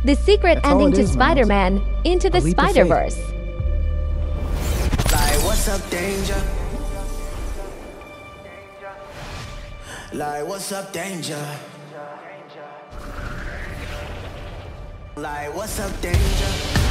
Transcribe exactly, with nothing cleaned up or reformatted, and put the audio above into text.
The secret That's all ending it to is, Miles. Spider-Man Into the A leap of faith. Spiderverse. Like, what's up, danger? Like, what's up, danger? Like, what's up, danger?